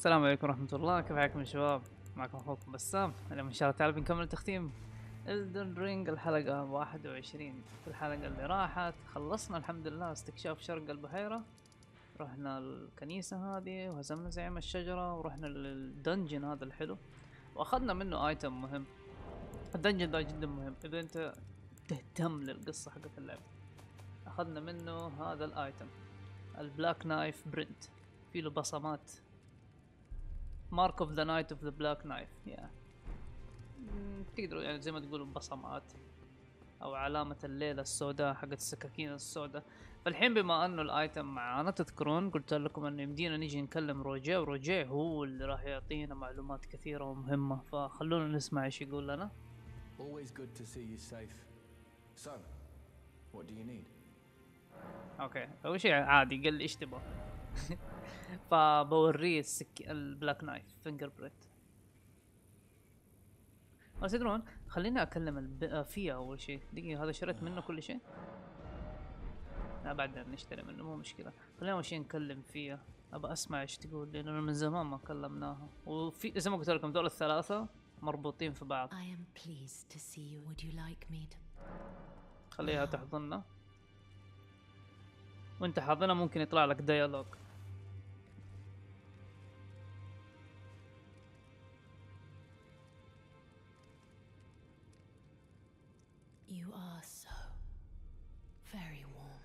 السلام عليكم ورحمة الله، كيف حالكم يا شباب؟ معكم اخوكم بسام. اليوم ان شاء الله تعالى بنكمل تختيم Elden Ring الحلقة 21. في الحلقة اللي راحت خلصنا الحمد لله استكشاف شرق البحيرة، رحنا الكنيسة هذه وهزمنا زعيم الشجرة ورحنا للدنجن هذا الحلو واخذنا منه ايتم مهم. الدنجن ده جدا مهم اذا انت تهتم للقصة حقت اللعبة. اخذنا منه هذا الايتم البلاك نايف برنت، في له بصمات مارك اوف ذا نايت اوف ذا بلاك نايف، يا تقدروا يعني زي ما تقولوا بصمات او علامة الليلة السوداء حقت السكاكين السوداء. فالحين بما انه الايتم معانا تذكرون قلت لكم انه يمدينا نيجي نكلم روجيه، وروجيه هو اللي راح يعطينا معلومات كثيرة ومهمة، فخلونا نسمع ايش يقول لنا. Always good to see you safe. So, what do you need? اوكي اول شيء عادي قال لي ايش تبغى فبوريه البلاك نايف فينجر برينت. بس تدرون خليني اكلم فيها اول شيء. دقيقة هذا شريت منه كل شيء؟ لا بعدين نشتري منه مو مشكلة. خلينا اول شيء نكلم فيها، ابى اسمع ايش تقول لانه من زمان ما كلمناها، وفي زي ما قلت لكم دول الثلاثة مربوطين في بعض. I am pleased to see you. Would you like me to... خليها تحضننا وانت حاضنها ممكن يطلع لك ديالوج. You are so very warm.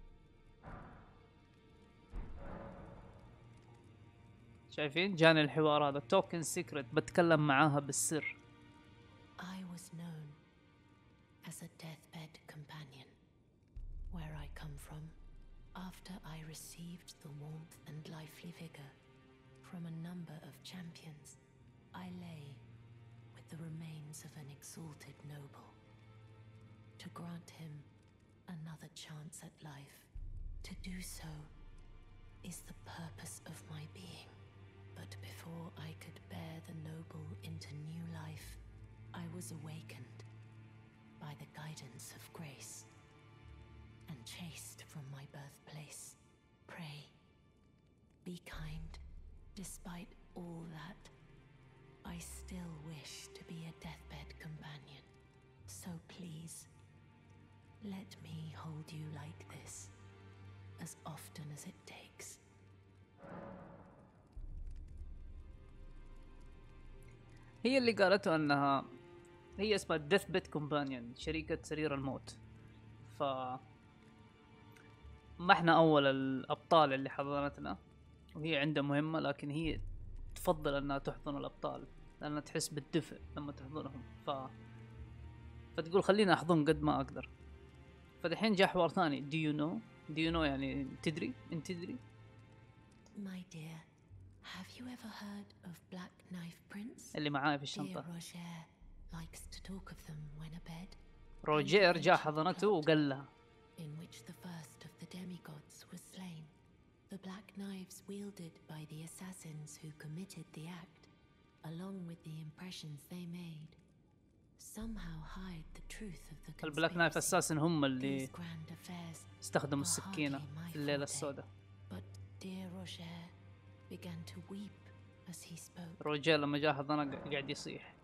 شايفين جاني الحوار هذا توكن سيكريت، بتكلم معاها بالسر. I was known as a deathbed companion. Where I come from, after I received the warmth and lively vigor from a number of champions, I lay with the remains of an exalted noble. To grant him another chance at life, to do so is the purpose of my being. But before I could bear the noble into new life, I was awakened by the guidance of grace and chased from my birthplace. Pray, be kind. Despite all that, I still wish to be a deathbed companion. So please, let me hold you like this as often as it takes. هي اللي قالته انها هي اسمها ديث بيت كومبانيون، شريكة سرير الموت. ف ما احنا اول الابطال اللي حضنتنا وهي عندها مهمة، لكن هي تفضل انها تحضن الابطال لانها تحس بالدفء لما تحضنهم. فتقول خليني احضن قد ما اقدر. فدحين جاء حوار ثاني. do you know يعني تدري؟ انت تدري؟ My dear, have you ever heard of Black Knife Prince? اللي معاي في Dear الشنطة. Roger likes to talk of them when abed. روجير جاء حضنته وقال لها In which the first of the demigods was slain. The black knives wielded by the assassins who committed the act, along with the impressions they made, somehow hide the truth of the البلاك نايف conspiracy. اساسا هم اللي These grand affairs استخدموا were السكينة hardly my في الليلة forte. السوداء. But dear Roger began to weep as he spoke. روجيه لما جاء حضنه قاعد يصيح.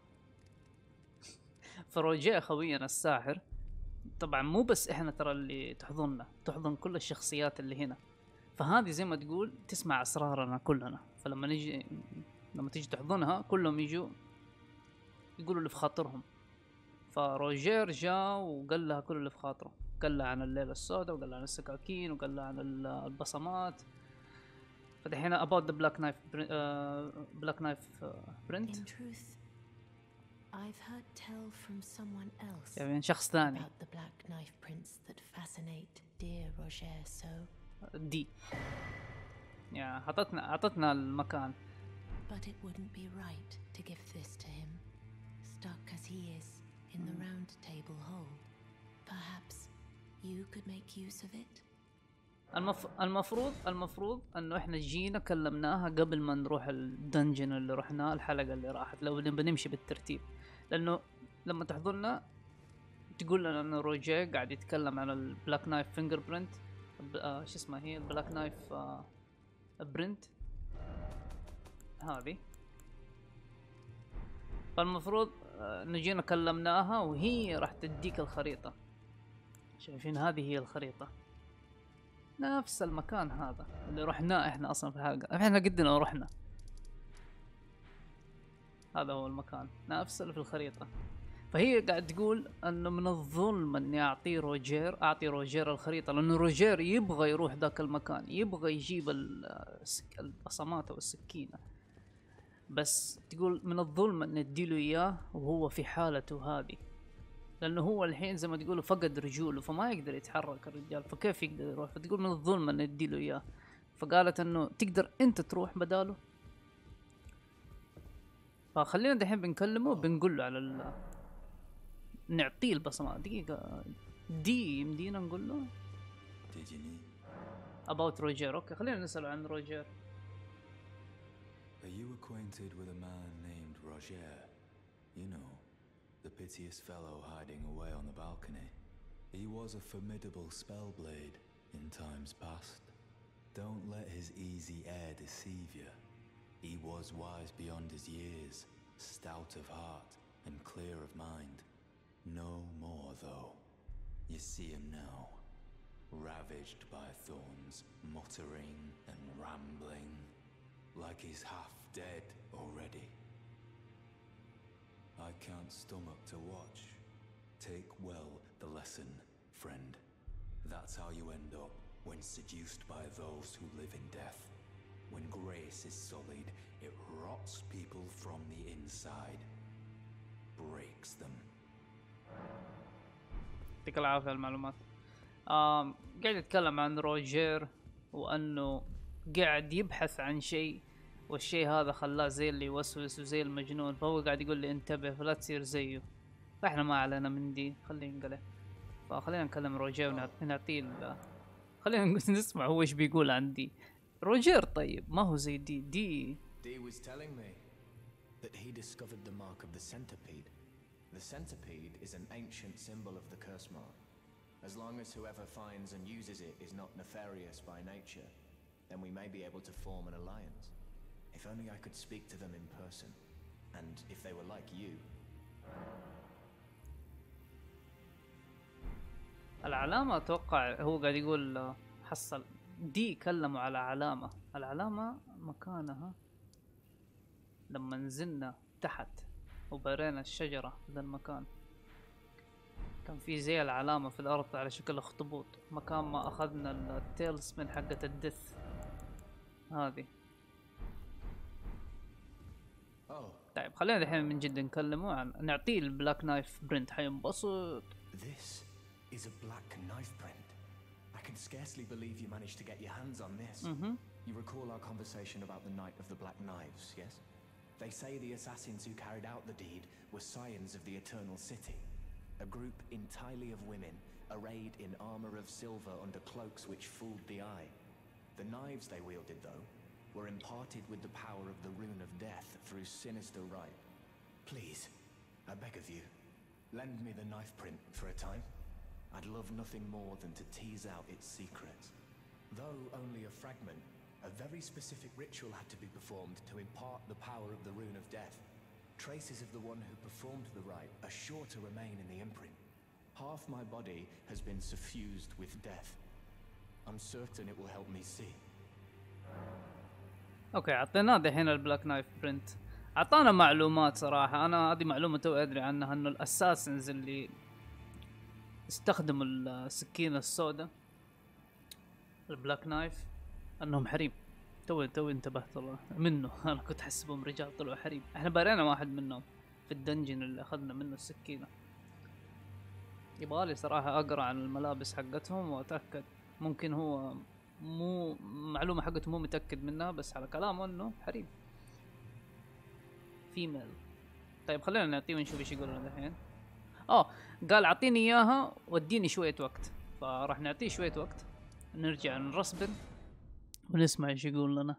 فروجيه خوينا الساحر طبعا مو بس احنا ترى اللي تحضننا، تحضن كل الشخصيات اللي هنا. فهذه زي ما تقول تسمع اسرارنا كلنا. فلما نجي لما تيجي تحضنها كلهم يجوا يقولوا اللي في خاطرهم. فروجير جاء وقال لها كل اللي في خاطره، قال لها عن الليلة السوداء وقال لها عن السكاكين وقال لها عن البصمات. فدحين about the black knife print. In truth, I've heard tell from someone else يعني شخص ثاني about the black knife prints that fascinate dear Roger so. دي يعني عطتنا المكان. But it wouldn't be right to give this to him, stuck as he is in the round table hole. Perhaps you could make use of it? المفروض انه احنا جينا كلمناها قبل ما نروح الدنجن اللي رحناه الحلقة اللي راحت، لو بنمشي بالترتيب. لانه لما تحضرنا تقول لنا انه روجيه قاعد يتكلم عن البلاك نايف فينجر برنت، شو اسمها هي البلاك نايف برنت هذه. فالمفروض نجينا كلمناها وهي راح تديك الخريطة. شايفين هذه هي الخريطة، نفس المكان هذا اللي رحناه احنا اصلا في الحلقة، احنا قدنا ورحنا. هذا هو المكان نفس اللي في الخريطة. فهي قاعد تقول انه من الظلم اني اعطي روجير الخريطة، لانه روجير يبغى يروح ذاك المكان، يبغى يجيب البصمات او السكينة، بس تقول من الظلم ان اديله اياه وهو في حالته هذه، لانه هو الحين زي ما تقولوا فقد رجوله فما يقدر يتحرك الرجال، فكيف يقدر يروح؟ فتقول من الظلم ان اديله اياه. فقالت انه تقدر انت تروح بداله. فخلينا دحين بنكلمه بنقول له على نعطيه البصمات. دقيقة دي يمدينا نقول له about روجير. اوكي خلينا نسأله عن روجير. Are you acquainted with a man named Roger? You know, the piteous fellow hiding away on the balcony. He was a formidable spellblade in times past. Don't let his easy air deceive you. He was wise beyond his years, stout of heart and clear of mind. No more, though. You see him now, ravaged by thorns, muttering and rambling, like he's half dead already. I can't stomach to watch. Take well the lesson, friend. That's how you end up when seduced by those who live in death. When grace is sullied, it rots people from the inside, breaks them. يعطيك العافية المعلومات. قاعد يتكلم عن روجير وانه قاعد يبحث عن شيء، والشيء هذا خلاه زي اللي يوسوس وزي المجنون، فهو قاعد يقول لي انتبه فلا تصير زيه. فاحنا ما علينا من دي، خلينا نقله. فخلينا نكلم روجير ونعطيه خلينا نسمع هو ايش بيقول عن دي. روجير طيب ما هو زي دي. Dee was telling me that he discovered the mark of the centipede. The centipede is an ancient symbol of the curse mark. As long as whoever finds and uses it is not nefarious by nature, then we may be able to form an alliance. If only I could speak to them in person, and if they were like you. العلامة اتوقع هو قاعد يقول حصل دي كلموا على علامة. العلامة مكانها لما نزلنا تحت وبرينا الشجرة ذا المكان، كان في زي العلامة في الأرض على شكل اخطبوط، مكان ما أخذنا التيلز من حقة الدث هذه. طيب خلينا الحين من جد نكلمه عن نعطيه البلاك نايف برنت، حينبسط. This is a black knife print. I can scarcely believe you managed to get your hands on this. You recall our conversation about the Night of the Black Knives, yes? They say the assassins who carried out the deed were scions of the Eternal City, a group entirely of women arrayed in armor of silver under cloaks which fooled the eye. The knives they wielded, though, were imparted with the power of the Rune of Death through sinister rite. Please, I beg of you, lend me the knife print for a time. I'd love nothing more than to tease out its secrets. Though only a fragment, a very specific ritual had to be performed to impart the power of the Rune of Death. Traces of the one who performed the rite are sure to remain in the imprint. Half my body has been suffused with death. I'm certain it will help me see. اوكي عطيناه دحين البلاك نايف برنت. اعطانا معلومات صراحة، انا هذه معلومة تو ادري عنها، انه الاساسنز اللي استخدموا السكينة السوداء البلاك نايف انهم حريم. تو انتبهت والله منه. انا كنت حسبهم رجال طلعوا حريم. احنا بارينا واحد منهم في الدنجن اللي اخذنا منه السكينة. يبغالي صراحة اقرا عن الملابس حقتهم واتأكد، ممكن هو مو معلومة حقته مو متأكد منها، بس على كلامه انه حريم فيميل. طيب خلينا نعطيه ونشوف ايش يقول لنا الحين. قال اعطيني اياها واديني شوية وقت، فراح نعطيه شوية وقت، نرجع نرسبن ونسمع ايش يقول لنا.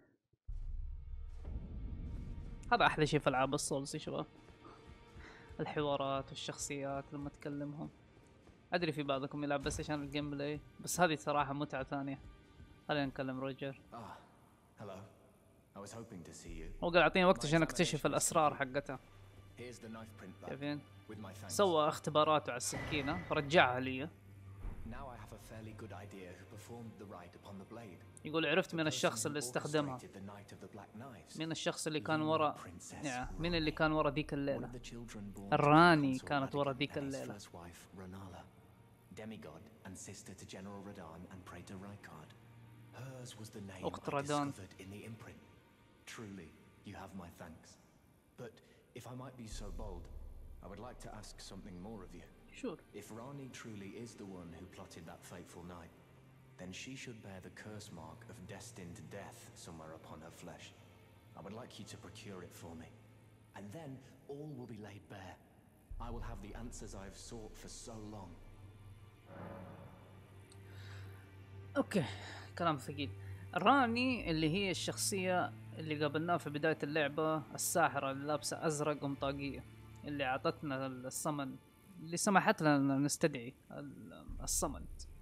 هذا احلى شيء في العاب السولز يا شباب، الحوارات والشخصيات لما تكلمهم. ادري في بعضكم يلعب بس عشان الجيم بلاي، بس هذه صراحة متعة ثانية. خلينا نكلم روجر. Hello. I was hoping to see you. هو قال اعطيني وقت عشان اكتشف الاسرار حقتها. Here's the knife print back شايفين؟ with my thanks. سوى اختباراته على السكينة فرجعها لي. Now I have a fairly good idea who performed the rite upon the blade. يقول عرفت من The الشخص person اللي who استخدمها، orchestrated the night of the Black Knives. من الشخص اللي كان ورا، مين اللي كان ورا ذيك One الليلة. of the children born to الراني Consort كانت ورا Radigan ذيك and his الليلة. first wife, Ranala, demigod and sister to General Radahn and Praetor Rykard. Hers was the name أخت I رادان. discovered in the imprint. Truly, you have my thanks. But if I might be so bold, I would like to ask something more of you. Sure. If Rani truly is the one who plotted that fateful night, then she should bear the curse mark of destined death somewhere upon her flesh. I would like you to procure it for me. And then all will be laid bare. I will have the answers I have sought for so long. اوكي، كلام ثقيل. راني اللي هي الشخصية اللي قابلناها في بداية اللعبة، الساحرة اللي لابسة ازرق ومطاقية، اللي اعطتنا الصمن، اللي سمحت لنا نستدعي الصمن.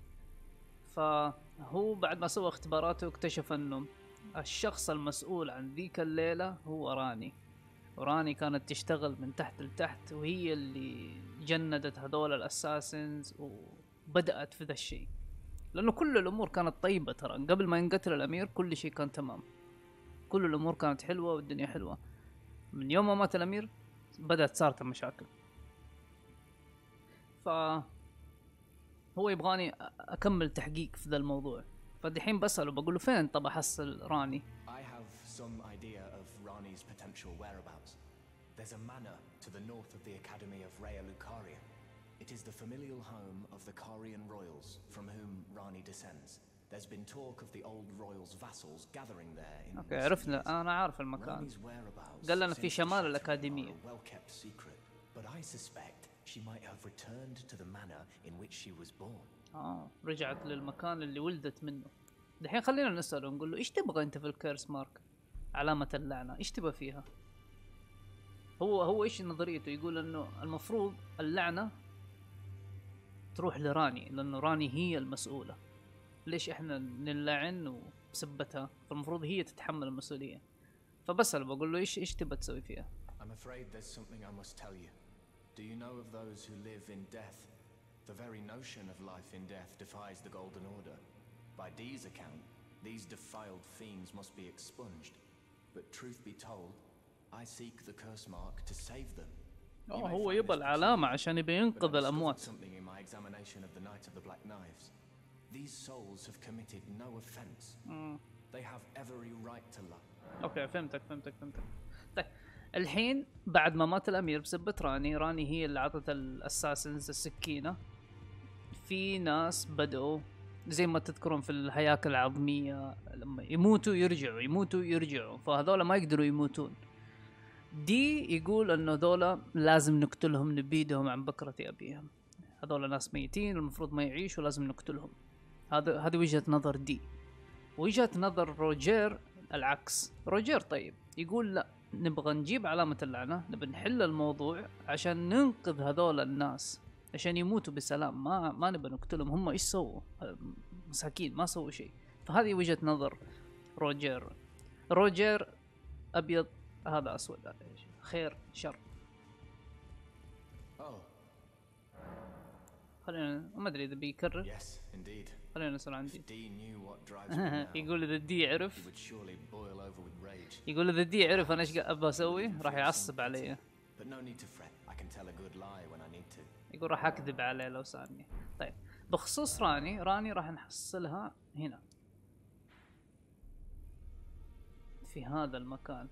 فهو بعد ما سوى اختباراته اكتشف انه الشخص المسؤول عن ذيك الليلة هو راني، وراني كانت تشتغل من تحت لتحت، وهي اللي جندت هذول الاساسنز وبدأت في ذا الشيء. لانه كل الامور كانت طيبة ترى، قبل ما ينقتل الامير كل شيء كان تمام، كل الامور كانت حلوة والدنيا حلوة. من يوم ما مات الامير بدأت صارت المشاكل. هو يبغاني اكمل تحقيق في ذا الموضوع، فدحين بسأله بقول له فين طب احصل راني. I have some idea of Rani's potential whereabouts. There's a manor to the north of the Academy of Rhea Lucaria. It is the familial home of the Carian royals from whom Rani descends. There's been talk of the old royals' vassals gathering there in اوكي عرفنا، انا عارف المكان. Rani's whereabouts قال لنا في since the شمال shattered الأكاديمية. are a well-kept secret, but I suspect she might have returned to the manor in which she was born. رجعت للمكان اللي ولدت منه. دحين خلينا نسأله نقول له ايش تبغى انت في الكيرس مارك، علامة اللعنة، ايش تبغى فيها؟ هو ايش نظريته؟ يقول انه المفروض اللعنة تروح لراني، لانه راني هي المسؤولة. ليش احنا نلعن وبسبتها؟ فالمفروض هي تتحمل المسؤولية. فبسأل بقول له ايش تبغى تسوي فيها؟ I'm afraid there's something I must tell you. Do you know of those who live in death? The very notion of life in death defies the Golden Order. By Dee's account, these defiled fiends must be expunged. But truth be told, I seek the curse mark to save them. هو يبغى العلامة عشان يبي ينقذ الأموات. Something in my examination of the Night of the Black Knives. These souls have committed no offense. They have every right to love. اوكي فهمتك. طيب الحين بعد ما مات الامير بسبة راني هي اللي عطت الاساسنز السكينة. في ناس بدأوا زي ما تذكرون في الهياكل العظمية لما يموتوا يرجعوا، فهذول ما يقدروا يموتون. دي يقول انه ذولا لازم نقتلهم نبيدهم عن بكرة ابيهم، هذول ناس ميتين المفروض ما يعيشوا، لازم نقتلهم. هذه وجهة نظر دي. وجهة نظر روجير العكس. روجير طيب يقول لا، نبغى نجيب علامة اللعنة، نبغى نحل الموضوع عشان ننقذ هذول الناس عشان يموتوا بسلام، ما نبغى نقتلهم. هم ايش سووا؟ مساكين ما سووا شيء. فهذه وجهة نظر روجير ابيض، هذا اسود، خير شر. خلينا ما ادري اذا بيكرر. Yes, indeed. خلينا نسأل عندي. If Dee knew what drives me now, يقول اذا دي عرف، he would surely boil over with rage. يقول اذا دي عرف انا ايش ابغى اسوي راح يعصب علي. But no need to fret. I can tell a good lie when I need to. يقول راح اكذب عليه لو سألني. طيب بخصوص راني راح نحصلها هنا في هذا المكان،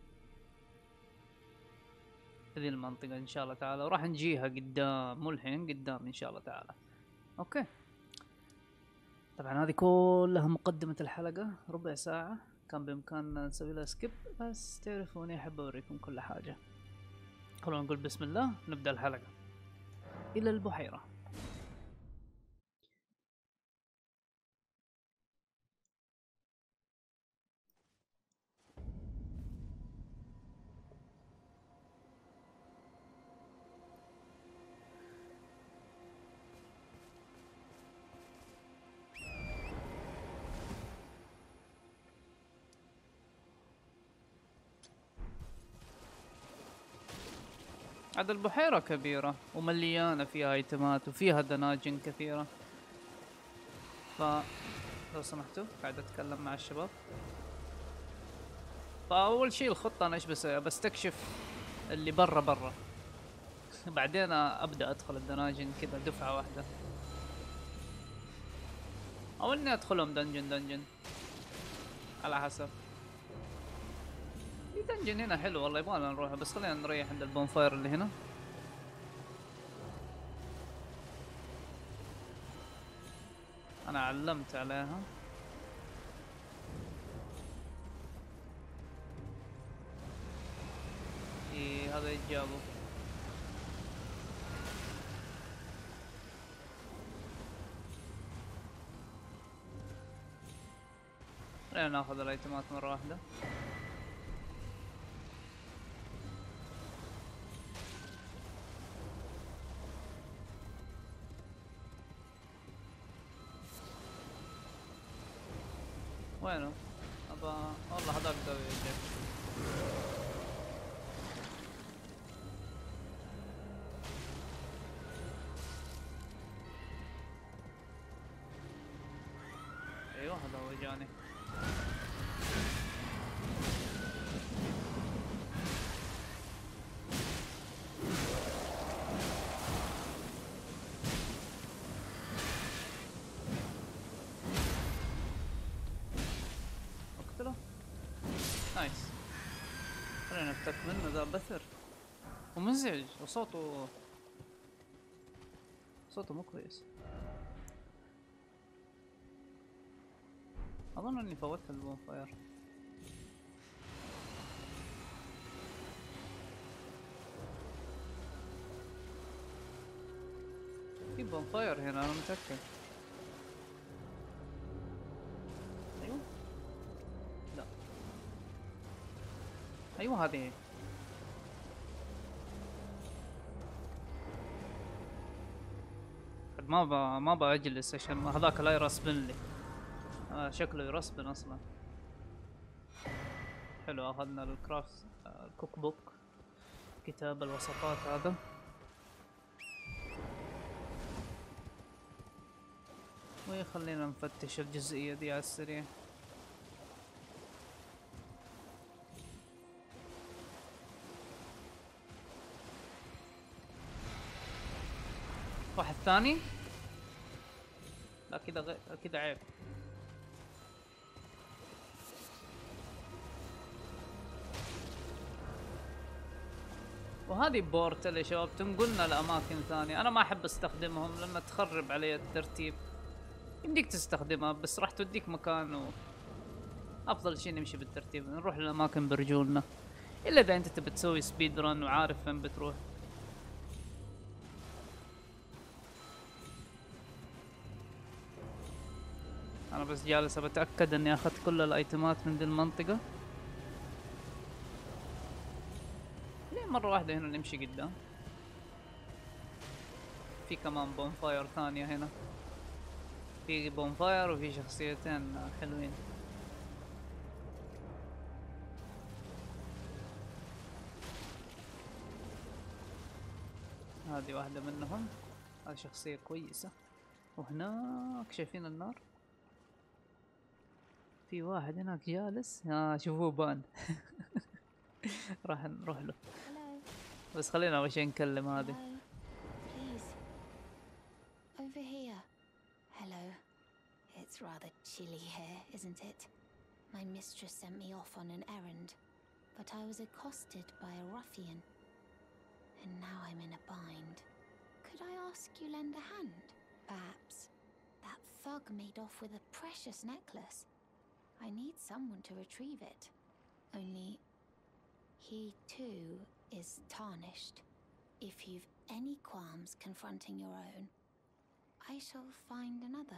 هذه المنطقة ان شاء الله تعالى، وراح نجيها قدام، مو الحين قدام ان شاء الله تعالى. اوكي طبعا هذه كلها مقدمة الحلقة، ربع ساعة، كان بإمكاننا نسوي لها سكيب، بس تعرفوني أحب أوريكم كل حاجة. خلونا نقول بسم الله نبدأ الحلقة. إلى البحيرة. عاد البحيرة كبيرة ومليانة فيها ايتمات وفيها دناجن كثيرة. ف لو سمحتوا قاعد اتكلم مع الشباب. فاول شيء الخطة انا ايش بسوي؟ بستكشف اللي برا بعدين ابدا ادخل الدناجن كذا دفعة واحدة، او اني ادخلهم دنجن على حسب. في دنجن هنا حلو والله يبغانا نروح، بس خلينا نريح عند البونفاير اللي هنا. انا علمت عليها. إيه هذا يتجابوا. خلينا ناخذ الايتمات مرة واحدة. وينه؟ والله هذاك قوي يجيب. ايوه هذا هو جاني. اقتله. نايس. خلينا نفتك منه ذا بثر ومزعج وصوته مو كويس. اظن اني فوتت البونفاير. في بونفاير هنا انا متأكد. ايوه لا ايوه هذه. ما بأجلس عشان هذاك لا يرسبن لي. شكله يرسبن اصلا. حلو اخذنا الكرافت الكوك بوك، كتاب الوصفات هذا. وخلينا نفتش الجزئية دي على السريع. واحد ثاني؟ لا كذا كذا عيب. وهذه بورتل يا شباب تنقلنا لأماكن ثانية. أنا ما أحب أستخدمهم لأنها تخرب علي الترتيب. يمديك تستخدمها بس راح توديك مكان أفضل شيء نمشي بالترتيب، نروح للأماكن برجولنا. إلا إذا أنت تبي تسوي سبيد رن وعارف فين بتروح. أنا بس جالس بتأكد إني أخذت كل الأيتمات من دي المنطقة. ليه مرة واحدة هنا نمشي قدام؟ في كمان بونفاير ثانية هنا. في بونفاير وفي شخصيتين حلوين. هذه واحدة منهم. هذه شخصية كويسة. وهناك شايفين النار؟ في واحد هناك جالس. شوفوه بان. راح نروح له. بس خلينا أول شي نكلم هذه. Over here. Hello. It's rather chilly here, isn't it? My mistress sent me off on an errand, but I was accosted by a ruffian. And now I'm in a bind. Could I ask you lend a hand? Perhaps. That thug made off with a precious necklace. I need someone to retrieve it. Only he too is tarnished. If you've any qualms confronting your own, I shall find another.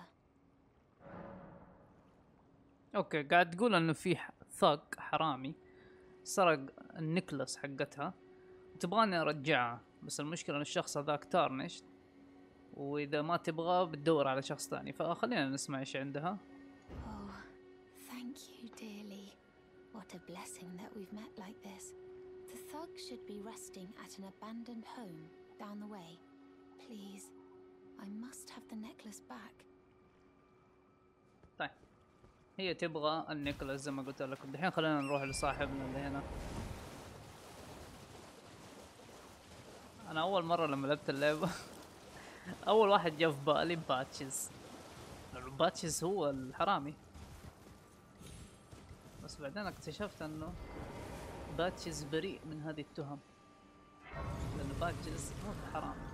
اوكي قاعد تقول انه في ثق حرامي سرق النكلس حقتها وتبغاني ارجعها، بس المشكلة ان الشخص هذاك تارنشت، واذا ما تبغاه بتدور على شخص ثاني، فخلينا نسمع ايش عندها. Oh, thank you dearly. What a blessing that we've met like this. The thug should be resting at an abandoned home down the way. Please, I must have the necklace back. طيب هي تبغى النيكولاس زي ما قلت لكم. دحين خلينا نروح لصاحبنا اللي هنا. انا اول مرة لما لعبت اللعبة اول واحد جاء في بالي باتشز، لأنه باتشز هو الحرامي، بس بعدين اكتشفت انه باتشز بريء من هذه التهم، لأنه باتشز مو الحرامي.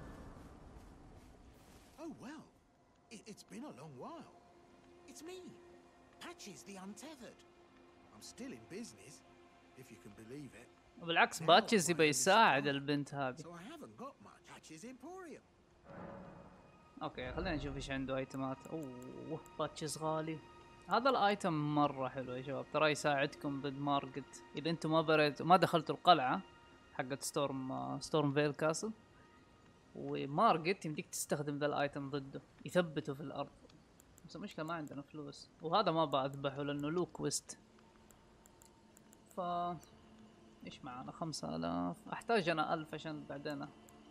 Oh well, it's been a long while. It's me, Patches the Untethered. I'm still in business, if you can believe it. بالعكس باتشز يبي يساعد البنت هذه. So I haven't got much. Patches Emporium. اوكي خلينا نشوف ايش عنده ايتمات. اوه باتشز غالي. هذا الايتم مرة حلو يا شباب، ترى يساعدكم ضد مارجت اذا انتم ما دخلتوا القلعة حقت ستورم فيل كاسل، ومارجت يمديك تستخدم ذا الايتم ضده يثبته في الارض. بس المشكلة ما عندنا فلوس، وهذا ما بذبحه لانه له كويست. ف ايش معنا؟ 5000. احتاج انا 1000 عشان بعدين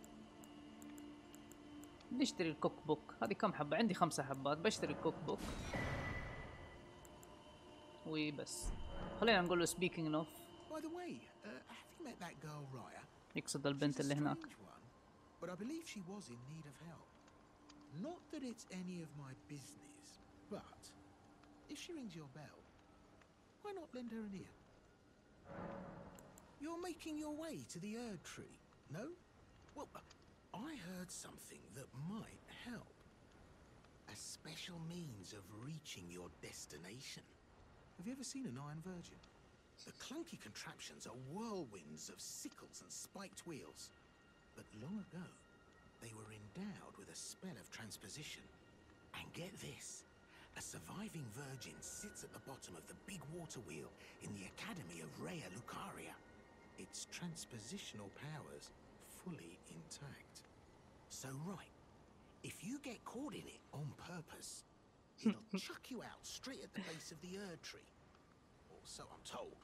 نشتري الكوك بوك. هذه كم حبة؟ عندي 5 حبات. بشتري الكوك بوك وبس. خلينا نقول له speaking of. By the way, have you met that girl Raya? يقصد البنت اللي هناك. But I believe she was in need of help. Not that it's any of my business, but if she rings your bell, why not lend her an ear? You're making your way to the Erd Tree, no? Well, I heard something that might help. A special means of reaching your destination. Have you ever seen an Iron Virgin? The clunky contraptions are whirlwinds of sickles and spiked wheels. But long ago, they were endowed with a spell of transposition. And get this, a surviving virgin sits at the bottom of the big water wheel in the Academy of Rhea Lucaria. Its transpositional powers fully intact. So right, if you get caught in it on purpose, it'll chuck you out straight at the base of the Erd Tree. Or so I'm told.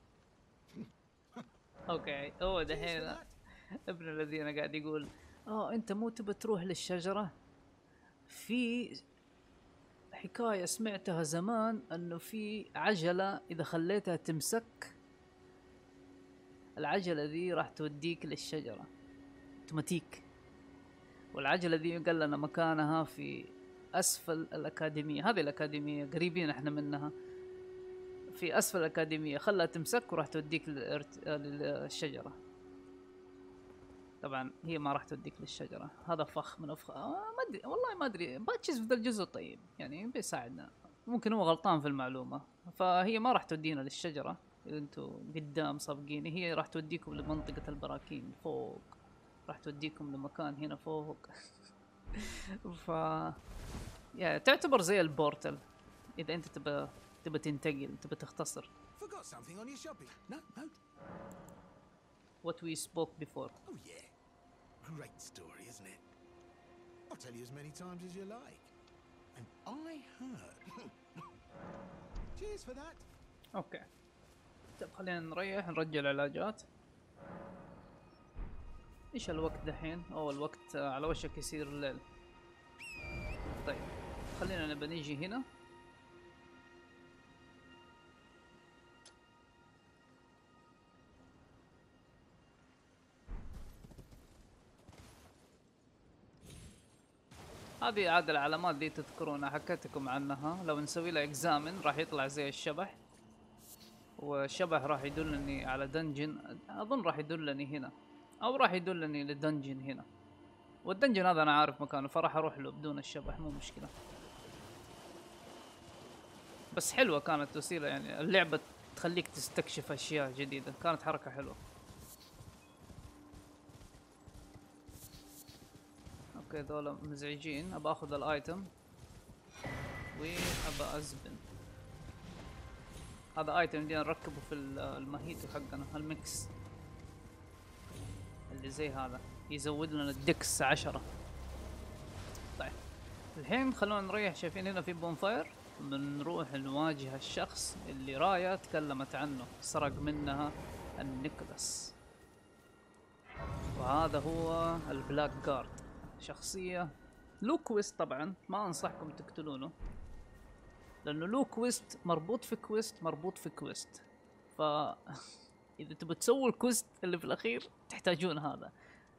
اوكي دحين ابن الذين قاعد يقول انت مو تبى تروح للشجرة؟ في حكاية سمعتها زمان انه في عجلة اذا خليتها تمسك العجلة ذي راح توديك للشجرة اوتوماتيك. والعجلة ذي قال لنا مكانها في اسفل الاكاديمية. هذه الاكاديمية قريبين احنا منها، في اسفل الاكاديمية. خلها تمسك وراح توديك للشجرة. طبعا هي ما راح توديك للشجرة. هذا فخ من افخ ما ادري والله ما ادري. باتشز في ذا الجزء طيب يعني بيساعدنا، ممكن هو غلطان في المعلومة. فهي ما راح تودينا للشجرة اذا انتوا قدام صابقيني، هي راح توديكم لمنطقة البراكين فوق، راح توديكم لمكان هنا فوق. ف يعني تعتبر زي البورتل اذا انت تبى تنتقل، تبى تختصر. Forgot something on your shopping. No. What we spoke before. Oh yeah. Great story, isn't it? I'll tell you as many times as you like. And I heard. Cheers for that. اوكي طيب خلينا نريح نرجع العلاجات. ايش الوقت دحين؟ الوقت على وشك يصير الليل. طيب خلينا نبى نيجي هنا. هذه عاد العلامات دي تذكرونها، حكيتكم عنها. لو نسوي لها اكزامن راح يطلع زي الشبح، والشبح راح يدلني على دنجن. اظن راح يدلني هنا او راح يدلني لدنجن هنا، والدنجن هذا انا عارف مكانه فراح اروح له بدون الشبح، مو مشكلة. بس حلوة كانت وسيلة، يعني اللعبة تخليك تستكشف اشياء جديدة، كانت حركة حلوة. اوكي ذولا مزعجين. ابى اخذ الايتم وابى ازبن. هذا ايتم بدينا نركبه في الماهيتو حقنا، الميكس اللي زي هذا يزود لنا الدكس 10. طيب الحين خلونا نريح. شايفين هنا في بونفاير، بنروح نواجه الشخص اللي رايا تكلمت عنه، سرق منها النيكولاس. فهذا هو البلاك جارد، شخصية له كويست. طبعا ما انصحكم تقتلونه لانه له كويست مربوط في كويست مربوط في كويست، ف اذا تبوا تسووا الكويست اللي في الاخير تحتاجون هذا،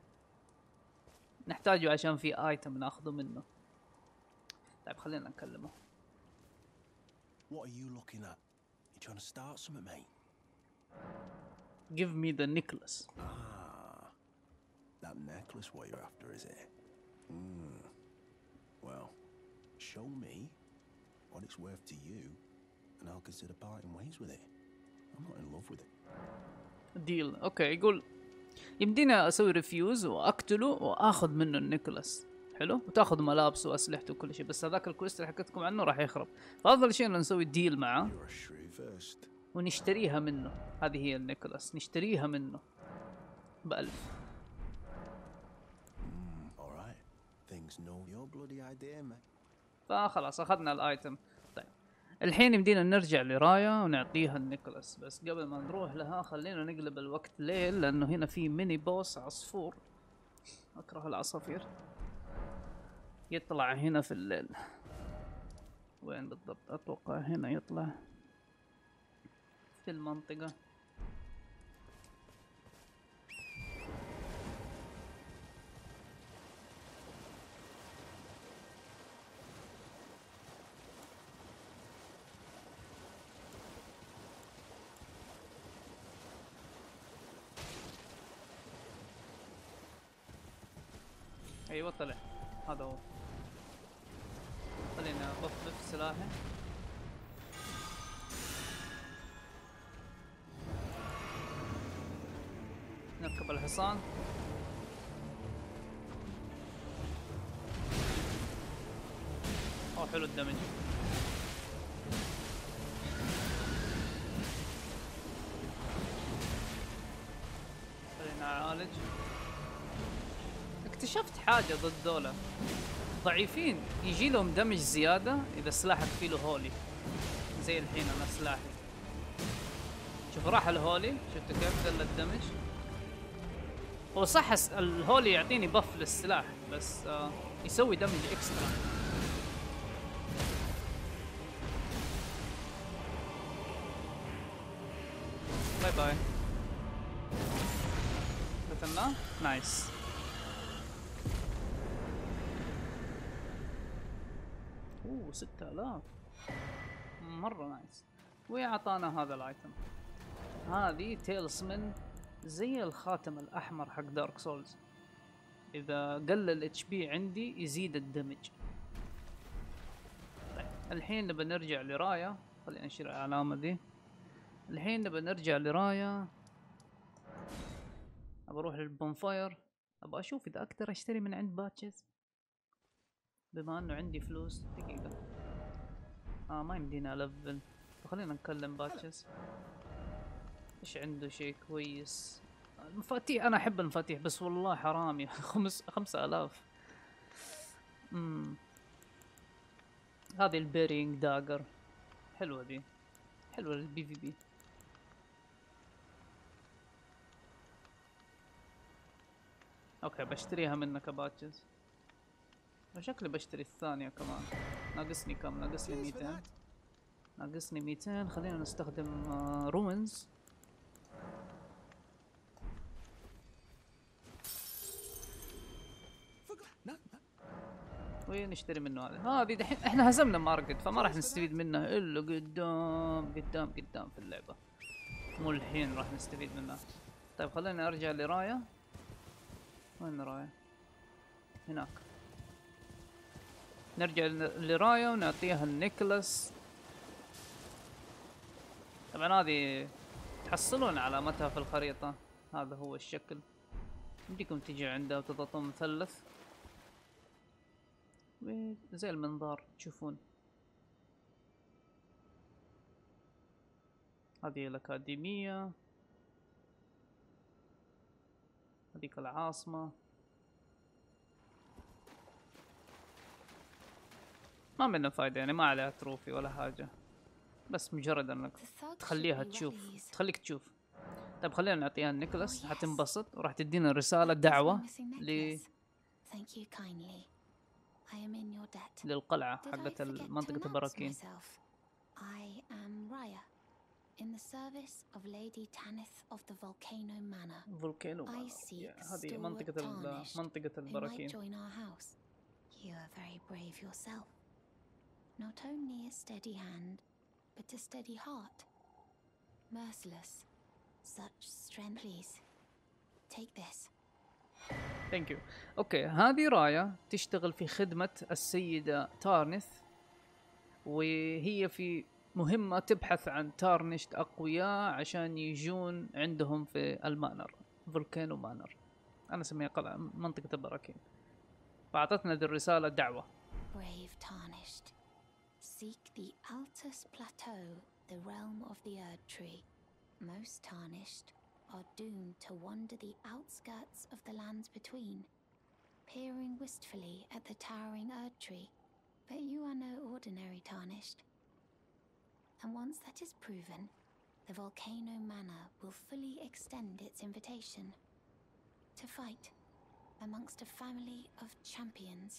نحتاجه عشان في ايتم ناخذه منه. طيب خلينا نكلمه. What are you looking at? You trying to start something, mate? Give me the necklace. Ah, that necklace what you're after, is it? Well, show me what it's worth to you, and I'll consider parting ways with it. I'm not in love with it. ديل. اوكي يقول يمدينا اسوي ريفيوز واقتله واخذ منه النيكولاس، حلو، وتاخذ ملابسه واسلحته وكل شيء، بس هذاك الكويست اللي حكيت لكم عنه راح يخرب. فافضل شيء انه نسوي ديل معاه You're a shrew first. ونشتريها منه. هذه هي النيكولاس، نشتريها منه ب1000. All right. Things know your bloody idea, mate. فخلاص اخذنا الايتم. طيب الحين يمدينا نرجع لرايا ونعطيها النيكولاس، بس قبل ما نروح لها خلينا نقلب الوقت ليل، لانه هنا في ميني بوس عصفور، اكره العصافير، يطلع هنا في الليل. وين بالضبط؟ اتوقع هنا يطلع في المنطقة. ايوه طلع، هذا هو. خلينا اطفف سلاحي. نركب الحصان. اوه حلو الدمج. خلينا نعالج. اكتشفت حاجة ضد دولة ضعيفين، يجي لهم دمج زيادة إذا سلاحك فيه له هولي، زي الحين أنا سلاحي شوف راح الهولي، شفتوا كيف قل الدمج؟ هو صح الهولي يعطيني بف للسلاح، بس يسوي دمج اكسترا. باي باي. قتلناه؟ نايس. اوه 6000 مرة نايس. ويعطانا هذا الايتم، هذه تيلسمن زي الخاتم الاحمر حق دارك سولز، اذا قل الاتش بي عندي يزيد الدمج. طيب الحين نبى نرجع لرايا، خلينا نشيل العلامة دي. الحين نبى نرجع لرايا، ابى اروح للبونفاير، ابى اشوف اذا اقدر اشتري من عند باتشز بما انه عندي فلوس. دقيقة، ما يمدينا الفل، فخلينا نكلم باتشز ايش عنده شيء كويس. المفاتيح انا احب المفاتيح بس والله حرام يا 5000. هذه البيرينج داجر حلوة دي، حلوة للبي في بي. اوكي بشتريها منك يا باتشز، وشكلي بشتري الثانية كمان. ناقصني كم؟ ناقصني 200. ناقصني 200. خلينا نستخدم روينز. ونشتري منه هذه دحين احنا هزمنا ماركت، فما راح نستفيد منها الا قدام في اللعبة، مو الحين راح نستفيد منها. طيب خلينا ارجع لرايا. وين رايا؟ هناك. نرجع لرايا ونعطيها النيكلاس. طبعا هذه تحصلون علامتها في الخريطة، هذا هو الشكل. يمديكم تجي عندها وتضغطون مثلث زي المنظار تشوفون. هذه الأكاديمية، هذيك العاصمة. ما منها فايدة يعني، ما عليها تروفي ولا حاجة، بس مجرد انك تخليها تشوف، تخليك تشوف. طيب خلينا نعطيها نيكولاس، Oh, yes. حتنبسط وراح تدينا رسالة That is my دعوة missing ل... necklace. Thank you kindly. I am in your debt. للقلعة Did I حقت forget to منطقة announce البراكين. myself? I am Raya, in the service of Lady Tanith of the Volcano Manor. فولكانو I seek هذه stalwart منطقة tarnished منطقة who might البراكين. join our house. You are very brave yourself. Not only a steady hand, but a steady heart. Merciless. Such strength, please. Take this. ثانك يو. اوكي، هذه رايا تشتغل في خدمة السيدة تارنث، وهي في مهمة تبحث عن تارنشت أقوياء عشان يجون عندهم في المانر، فولكانو مانر. أنا أسميها قلعة منطقة البراكين. فأعطتنا ذي الرسالة دعوة. Brave Tarnished. Seek the Altus Plateau, the realm of the Erd Tree. Most Tarnished are doomed to wander the outskirts of the lands between, peering wistfully at the towering Erd Tree. But you are no ordinary Tarnished. And once that is proven, the Volcano Manor will fully extend its invitation to fight amongst a family of champions.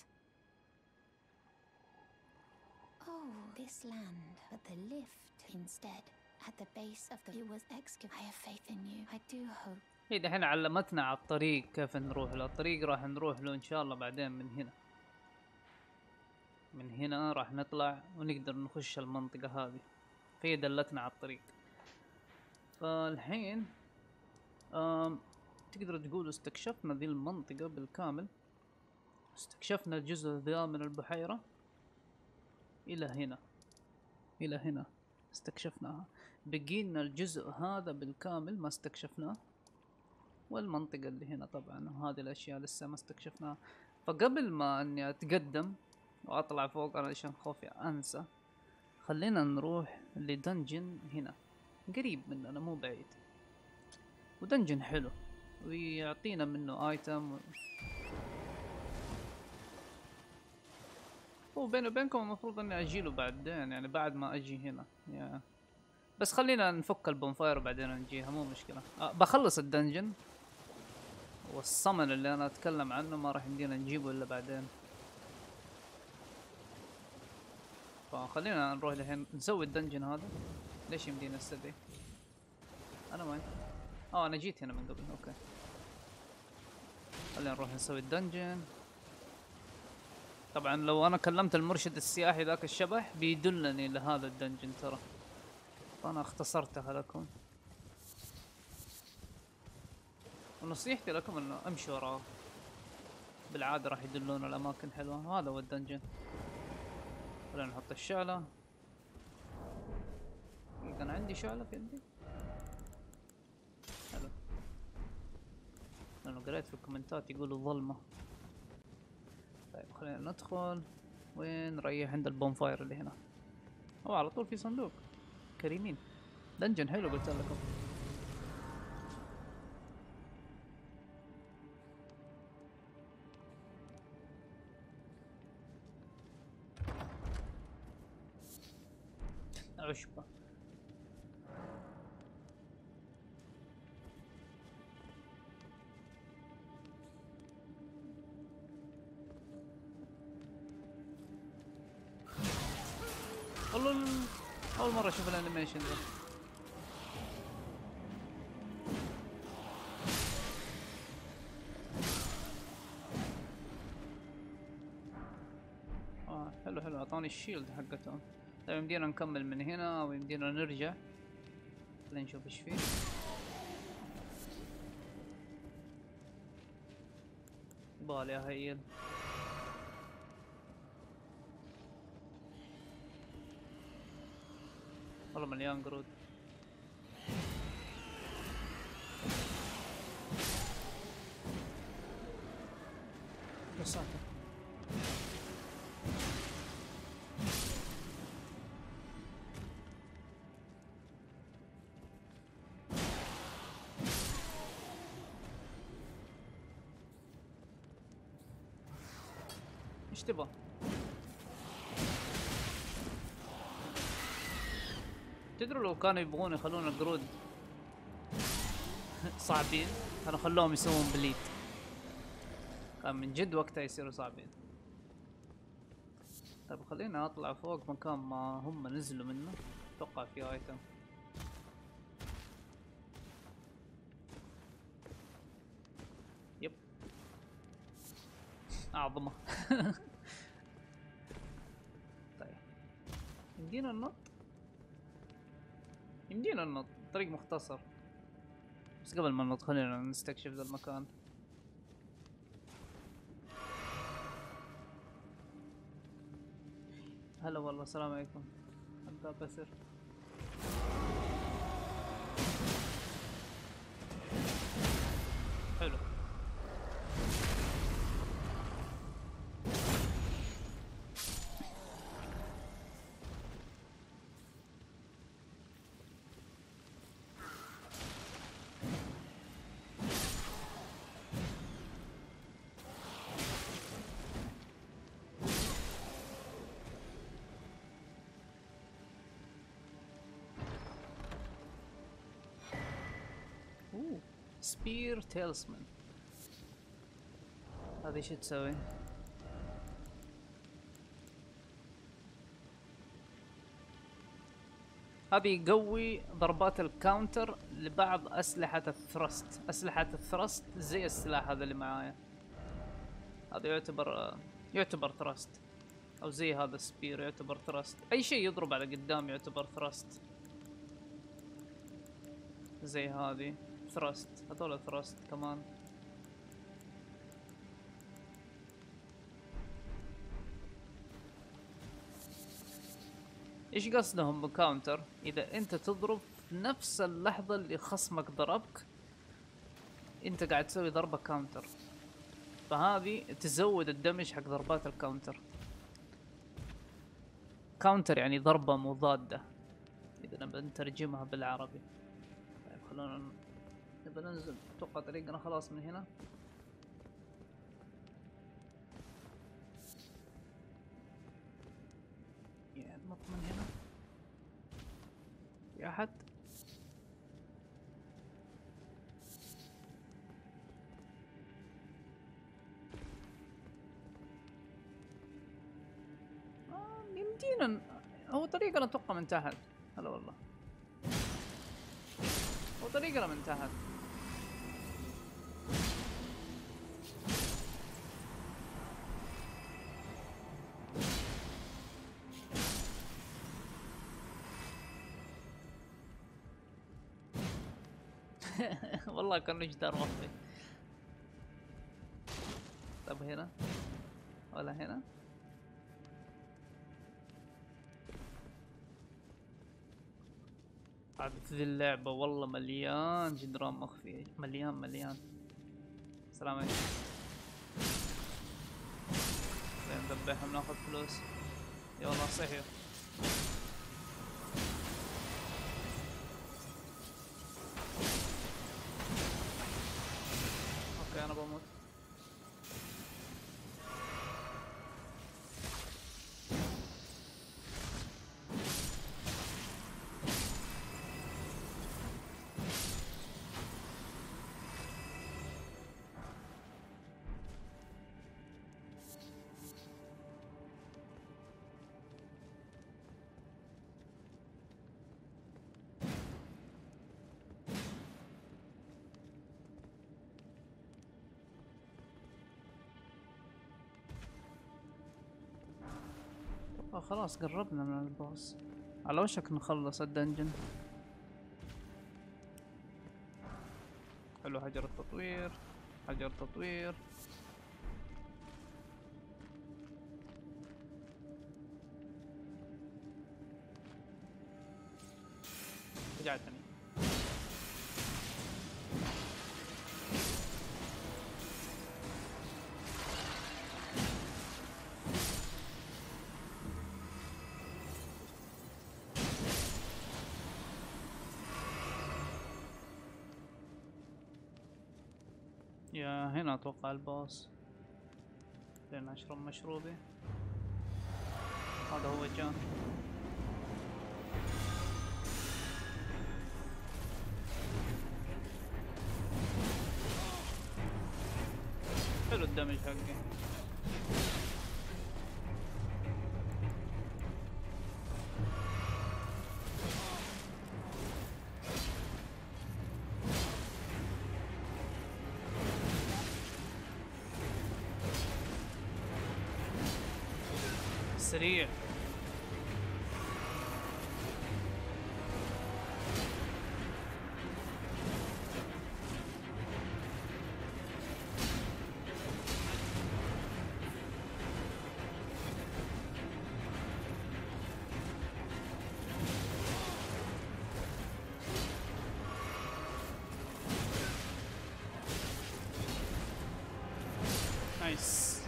Oh, this land, but the lift instead at the base of the... It was excavated. I have faith in you. I do hope. هي دحين علمتنا على الطريق كيف نروح له. الطريق راح نروح له إن شاء الله بعدين من هنا. من هنا راح نطلع ونقدر نخش المنطقة هذه. فهي دلتنا على الطريق. فالحين تقدر تقول استكشفنا ذي المنطقة بالكامل. استكشفنا الجزء ذا من البحيرة إلى هنا. إلى هنا استكشفناها. بقينا الجزء هذا بالكامل ما استكشفناه، والمنطقة اللي هنا طبعا، وهذه الأشياء لسه ما استكشفناها. فقبل ما أني أتقدم وأطلع فوق علشان خوفي أنسى، خلينا نروح لدنجن هنا قريب مننا مو بعيد، ودنجن حلو ويعطينا منه آيتم وبيني وبينكم المفروض اني اجيله بعدين، يعني بعد ما اجي هنا يعني. بس خلينا نفك البونفاير وبعدين نجيها مو مشكلة. بخلص الدنجن، والصمن اللي انا اتكلم عنه ما راح يمدينا نجيبه الا بعدين. فخلينا نروح لهين نسوي الدنجن هذا. ليش يمدينا نستدعي؟ انا ما انا جيت هنا من قبل. اوكي خلينا نروح نسوي الدنجن. طبعا لو انا كلمت المرشد السياحي ذاك الشبح بيدلني لهذا الدنجن ترى، فانا اختصرتها لكم. ونصيحتي لكم انه امشوا وراه، بالعاده راح يدلونا الاماكن حلوه. وهذا هو الدنجن. خلينا نحط الشعله. كان عندي شعله في يدي حلو، لانه قريت في الكومنتات يقولوا ظلمه. طيب خلينا ندخل وين نريح عند البونفاير اللي هنا. على طول في صندوق. كريمين. دنجن حلو قلت لكم. عشبة. والله أول مرة أشوف الأنيميشن ذا. حلو حلو، أعطاني الشيلد حقتهم. طيب يمدينا نكمل من هنا أو يمدينا نرجع. خلينا نشوف إيش فيه. يبغالي أهيل. والله مليان قرود. بساطة. ايش تبغى؟ تدروا لو كانوا يبغون يخلون القرود صعبين، كانوا خلوهم يسوون بليد، كان من جد وقتها يصيروا صعبين. طيب خلينا اطلع فوق مكان ما هم نزلوا منه، اتوقع في ايتم. يب اعظمه. طيب يمدينا النط، يمدينا النط، طريق مختصر. بس قبل ما ننط خلينا نستكشف ذا المكان. هلا والله، السلام عليكم. أنت بسر. حلو. سبير تيلسمان، هذه ايش تسوي؟ هذه يقوي ضربات الكاونتر لبعض أسلحة الثرست. أسلحة الثرست زي السلاح هذا اللي معايا، هذا يعتبر ثرست، أو زي هذا السبير يعتبر ثرست. أي شيء يضرب على قدام يعتبر ثرست. زي هذه ثرست، هذول ثرست كمان. ايش قصدهم بكاونتر؟ اذا انت تضرب في نفس اللحظة اللي خصمك ضربك انت قاعد تسوي ضربة كاونتر، فهذه تزود الدمج حق ضربات الكاونتر. كاونتر يعني ضربة مضادة اذا نبي نترجمها بالعربي. طيب خلونا نبي ننزل، اتوقع طريقنا خلاص من هنا. يعني نط من هنا. في احد؟ يمدينا، هو طريقنا اتوقع من تحت. هلا والله، هو طريقنا من تحت. والله كانه جدار مخفي. طب هنا ولا هنا؟ عاد ذي اللعبة والله مليان جدران مخفية، مليان. السلام عليكم. نذبحهم ناخذ فلوس. يا والله صحيح. اوكي انا بموت. خلاص قربنا من البوس، على وشك نخلص الدنجن. حلو، حجر التطوير، حجر تطوير. رجعتني. يا هنا اتوقع الباص. لين اشرب مشروبي. هذا هو جان. حلو الدمج حقي. سريع. نايس.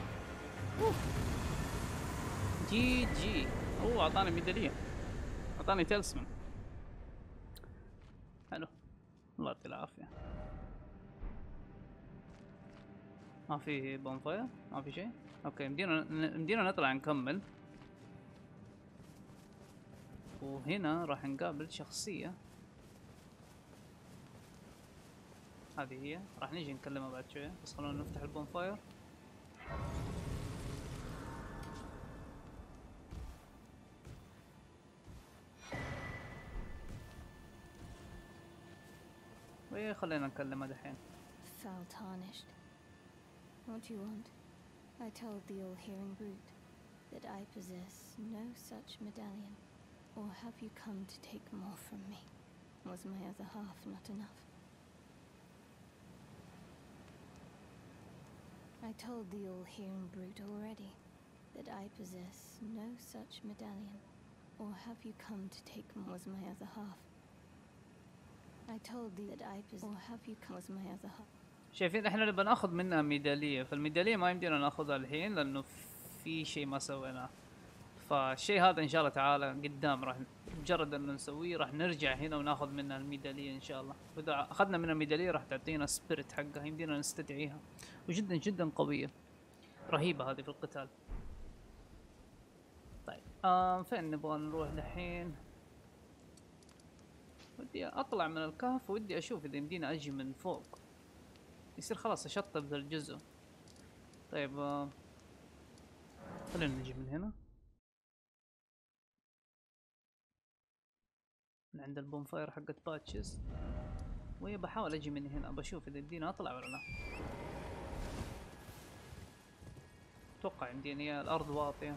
جي جي. اوه اعطاني ميدالية، اعطاني تلسمن. حلو، الله يعطيه العافية. ما في بونفاير، ما في شيء. اوكي مدينا نطلع نكمل. وهنا راح نقابل شخصية، هذه هي، راح نيجي نكلمها بعد شوية، بس خلونا نفتح البونفاير. وخلينا نكلمها دحين. Foul tarnished. What do you want? I told the all-hearing brute that I possess no such medallion. Or have you come to take more from me? Was my other half not enough? I told the all-hearing brute already that I possess no such medallion. Or have you come to take more? Was my other half? I told thee that I possess. Or have you come? Was my other half? شايفين احنا نبغى ناخذ منها ميدالية، فالميدالية ما يمدينا ناخذها الحين لانه في شيء ما سويناه. فالشيء هذا ان شاء الله تعالى قدام راح مجرد انه نسويه راح نرجع هنا وناخذ منها الميدالية ان شاء الله. واذا اخذنا منها الميدالية راح تعطينا سبيريت حقها، يمدينا نستدعيها، وجدا جدا قوية رهيبة هذه في القتال. طيب فين نبغى نروح دحين؟ ودي اطلع من الكهف ودي اشوف اذا يمدينا اجي من فوق، يصير خلاص اشطب ذا الجزء. طيب خلينا نجي من هنا، من عند البونفاير حقت باتشز، وهي بحاول اجي من هنا بشوف اذا يمدينا اطلع ولا لا. اتوقع يمديني، الارض واطية.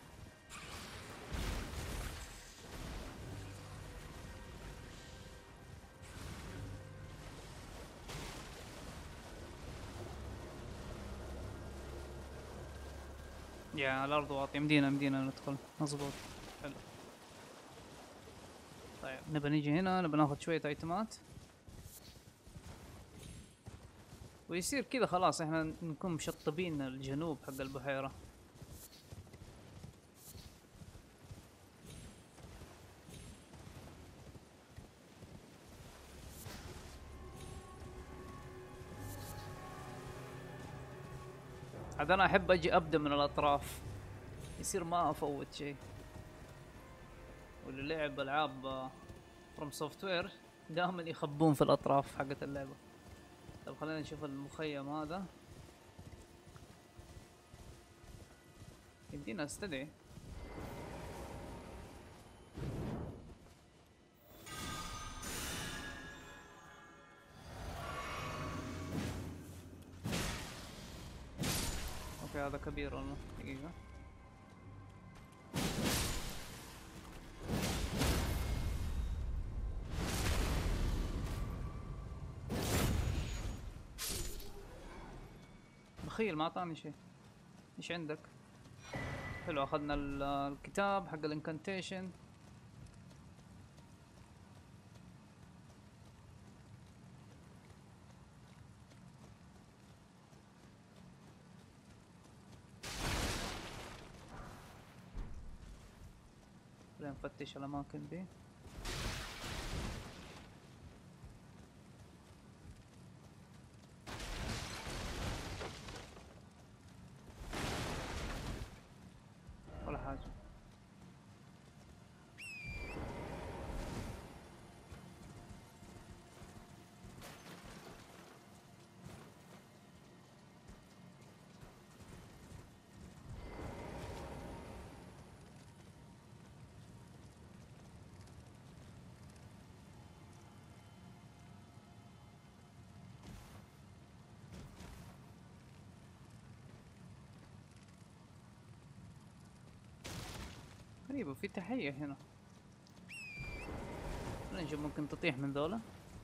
يا الارض واطية، يمدينا ندخل مظبوط. حلو. طيب نبى نيجي هنا، نبى ناخذ شوية ايتمات، ويصير كذا خلاص احنا نكون مشطبين الجنوب حق البحيرة. عاد انا احب اجي ابدا من الاطراف، يصير ما افوت شيء. واللي لعب العاب فروم سوفت وير دائما يخبون في الاطراف حقت اللعبه. طيب خلينا نشوف المخيم هذا، يمدينا استدعي. اوكي هذا كبير والله، دقيقه. بخيل ما اعطاني شيء. ايش عندك؟ حلو، اخذنا الكتاب حق الانكانتيشن. خلينا نفتش الاماكن دي. ولا حاجة. غريبة في تحية هنا. خلينا نشوف ممكن تطيح من ذولا.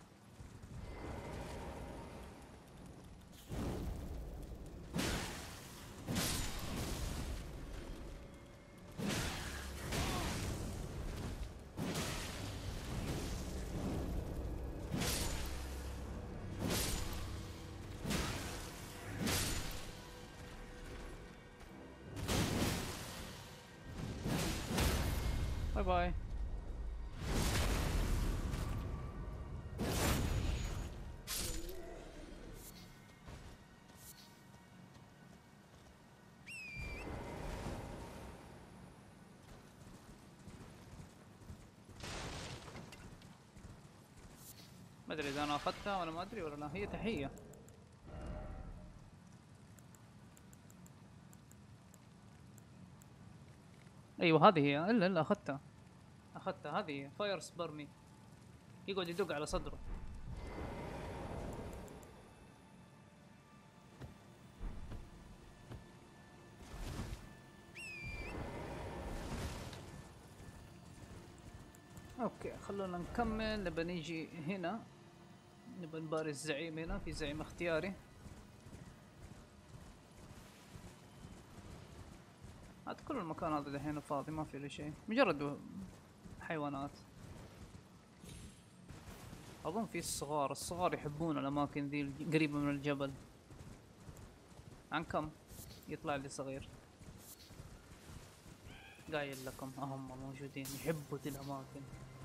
باي باي. ما ادري اذا انا اخذتها ولا ما ادري ولا لا. هي تحية. ايوه هذه هي. الا اخذتها. هذه هي فاير سبرمي. يقعد يدق على صدره. اوكي خلونا نكمل. نبى نيجي هنا، نبى نباري الزعيم. هنا في زعيم اختياري. هذا كل المكان هذا دحين فاضي ما في له شيء، مجرد حيوانات. اظن في الصغار يحبون الاماكن ذي قريبة من الجبل. عن كم يطلع لي صغير قايل لكم هم موجودين يحبوا ذي الاماكن.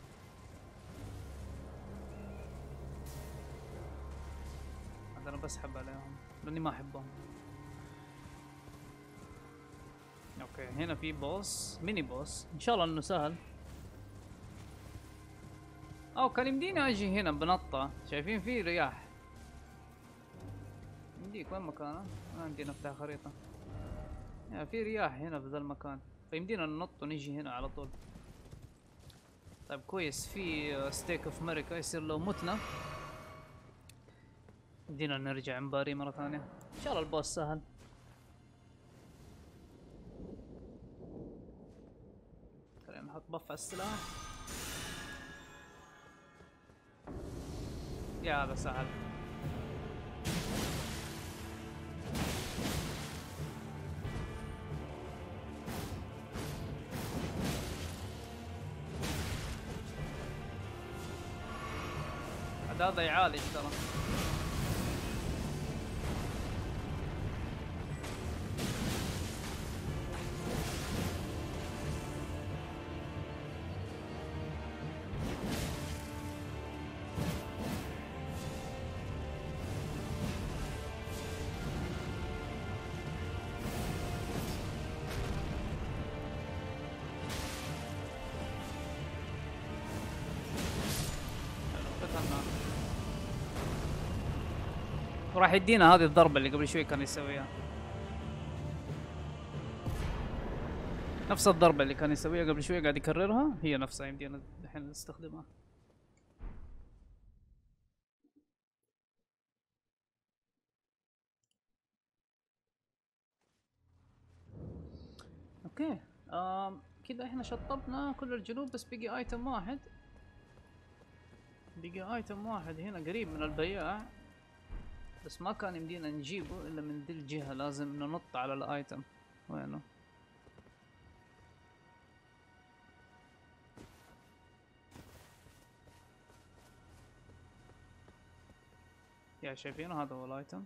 هذا انا بسحب عليهم لاني ما احبهم. اوكي هنا في بوس، ميني بوس، ان شاء الله انه سهل. او كان يمديني اجي هنا بنطة. شايفين في رياح. يمديك وين مكانه؟ ما عندي نفتح خريطة. يعني في رياح هنا في ذا المكان، فيمدينا ننط ونجي هنا على طول. طيب كويس. في ستيك اوف امريكا، يصير لو متنا يمدينا نرجع نباري مرة ثانية. ان شاء الله البوس سهل. خلينا نحط بف على السلاح. يا هذا سهل. هذا يعالج ترى. وراح يدينا هذه الضربة اللي قبل شوي كان يسويها. نفس الضربة اللي كان يسويها قبل شوي قاعد يكررها، هي نفسها يمدينا الحين نستخدمها. اوكي كذا احنا شطبنا كل الجنوب، بس بقي ايتم واحد. هنا قريب من البياع، بس ما كان يمدينا نجيبه الا من ذي الجهة. لازم ننط على الايتم. وينه؟ يا شايفينه؟ هذا هو الايتم.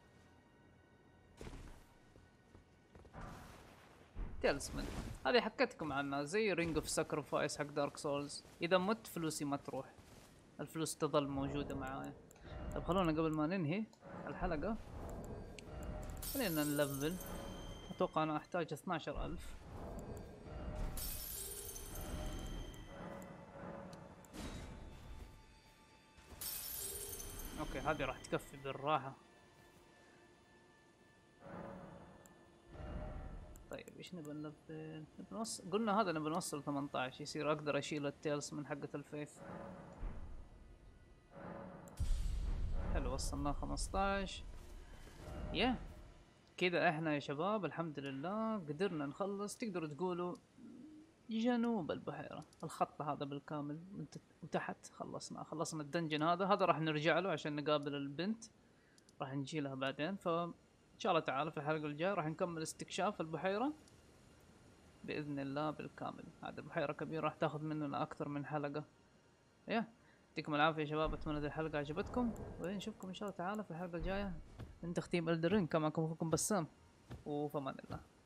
تيلسمن هذه حكيتكم عنها، زي رينج اوف ساكرفايس حق دارك سولز. اذا مت فلوسي ما تروح، الفلوس تظل موجودة معايا. طيب خلونا قبل ما ننهي الحلقة خلينا نلفل. اتوقع انا احتاج 12000. اوكي هذه راح تكفي بالراحة. طيب ايش نبى نلفل؟ قلنا هذا نبى نوصل 18 يصير اقدر اشيل التيلز من حقة الفيث. حلو وصلناه 15. كذا احنا يا شباب الحمد لله قدرنا نخلص. تقدروا تقولوا جنوب البحيرة. الخط هذا بالكامل وتحت خلصنا الدنجن هذا راح نرجع له عشان نقابل البنت، راح نجي لها بعدين. فإن شاء الله تعالى في الحلقة الجاية راح نكمل استكشاف البحيرة بإذن الله بالكامل. هذه البحيرة كبيرة راح تاخذ مننا أكثر من حلقة. يعطيكم العافية يا شباب، أتمنى هذه الحلقة عجبتكم، ونشوفكم إن شاء الله تعالى في الحلقة الجاية من تختيم إلدن رينج. كان معكم أخوكم بسام، وفي أمان الله.